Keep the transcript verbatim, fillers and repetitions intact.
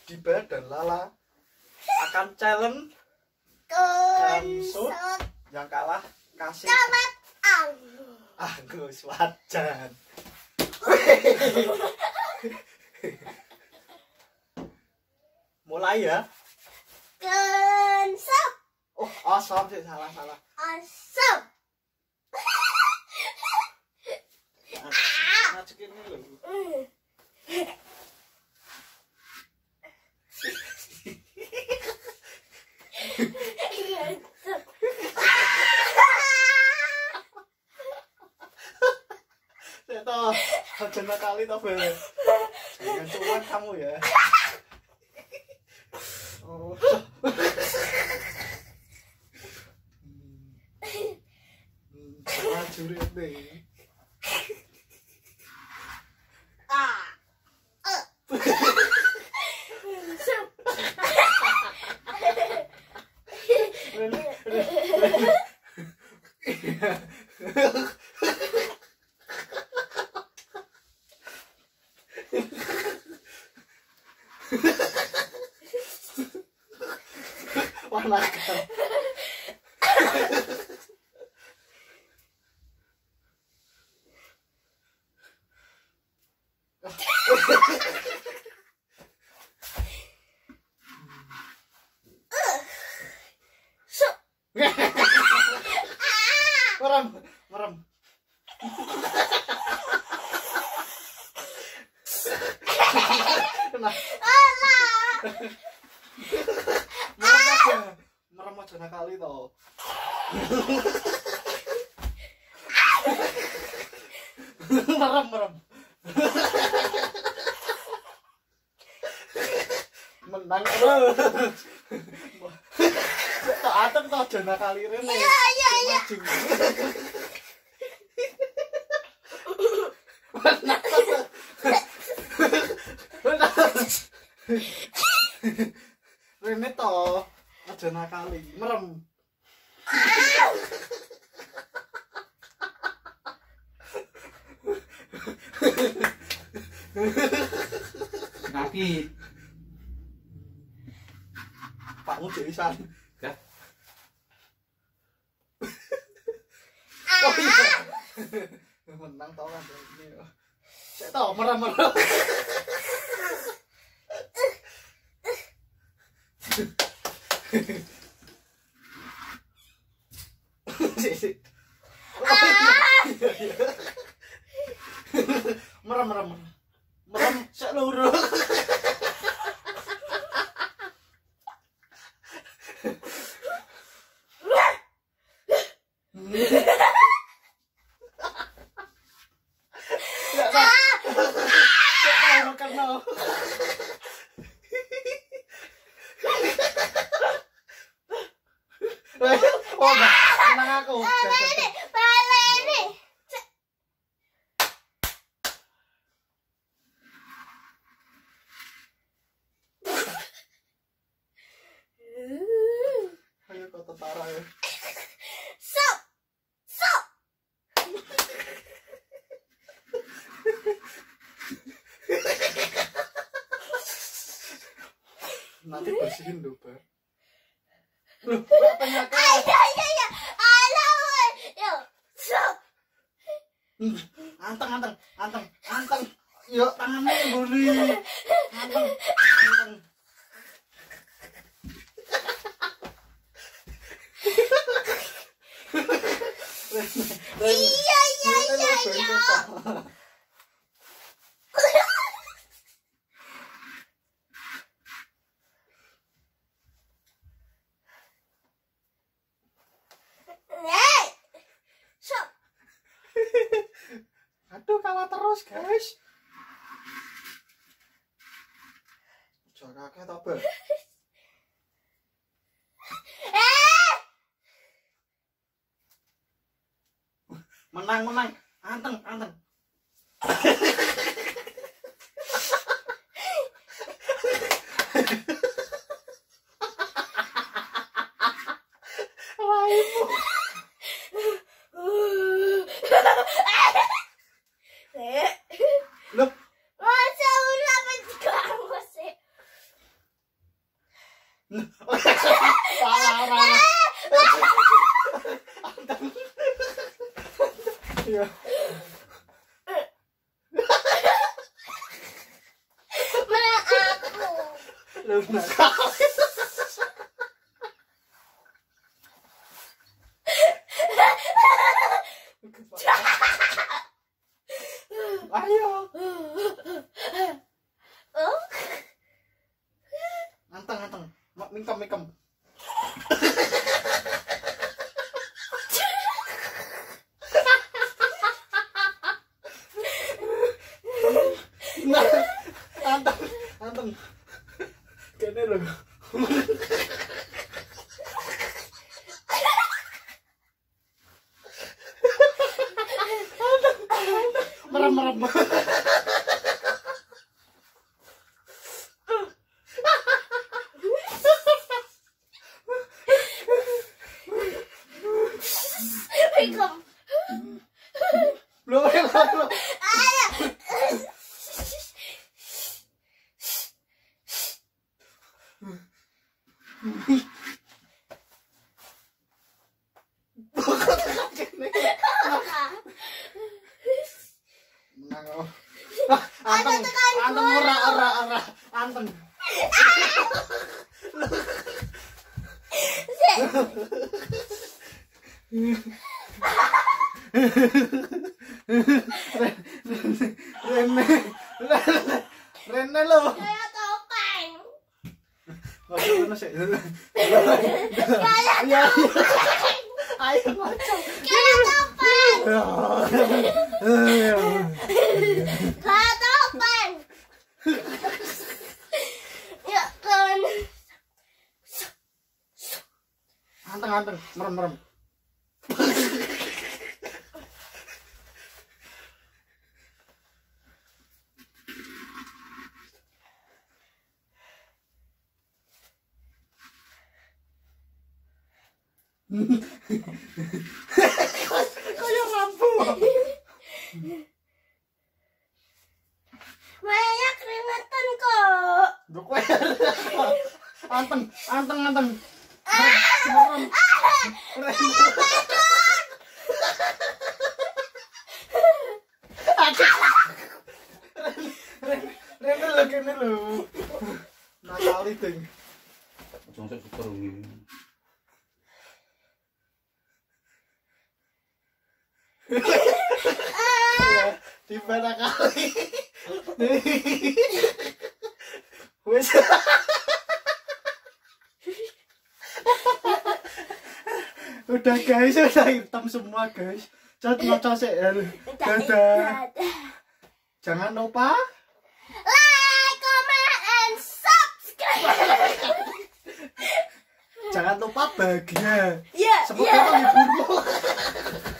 Diba dan Lala akan challenge Konsut yang kalah kasih Camat Agus wajan. Mulai ya. Konsut Oh, asam sih, salah salah. Asam. Ngacekin ini loh. Seto, jangan kali toh Bel. Jangan cuman kamu ya. Oh. Prajurit deh. Ah. Warna kan. Merem, merem. Nah. Merem aja, merem aja nakali toh. Merem, merem. Menang terus. Tok atem toh aja nakali rene. Iya, iya, iya. Rene toh aja nakali, merem. Kaki. Pakmu dewisan. Ya. Oh iya. Menang tau kan ini. Saya tahu merem-merem. Merem merem merem seluruh. Oh, menang aku. Baleni, baleni. Ayo kau tentara ya. Sok, sok. Nanti bersihin dulu, Bar. Loh, kok tanya kau? Iya, iya, iya. Alah, yo, sok. Anteng, anteng, anteng, anteng. Yuk, tanganmu guli. Anteng, anteng. Iya, iya, iya, iya. Hey, sok. Aduh, kalah terus, guys. Jangan kakek tau, Bar. Eh, Menang, menang. Anteng, anteng. Raimu. Loh, masa ulah menjaga sih. Iya. Mana aku? Lu nakal. Ayo. Oh. Anteng anteng. Mak mingkem mingkem. Nah, anteng anteng. Kene lho. Merem merem. Mingkem. Lu lu. Menang. Anteng, anteng ora ora ora, anteng. Rene, Rene lo. Kayak topeng. Masuk mana sih? Kayak Ayo, ayo macam. kayak topeng. Kayak topeng. Ya kan. Anteng anteng, merem merem. Kayak lampu. Mainnya keringetan kok. Duk wae. Anteng, anteng anteng. Merem. Rene lho kene lho. Nakal itu. Langsung super ini. Di mana kali? Wes. Udah guys, udah hitam semua guys. Cat ngaca sih. Dadah. Jangan lupa Like, comment, and subscribe. jangan lupa bahagia. Ya, Semoga ya. menghiburmu.